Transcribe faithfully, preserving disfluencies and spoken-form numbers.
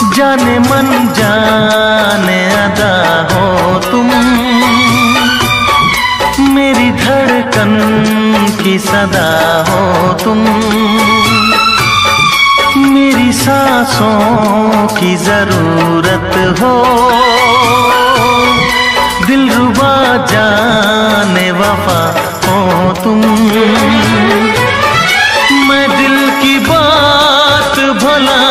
जाने मन जाने अदा हो तुम, मेरी धड़कन की सदा हो तुम, मेरी सांसों की जरूरत हो, दिलरुबा जाने वफा हो तुम। मैं दिल की बात भला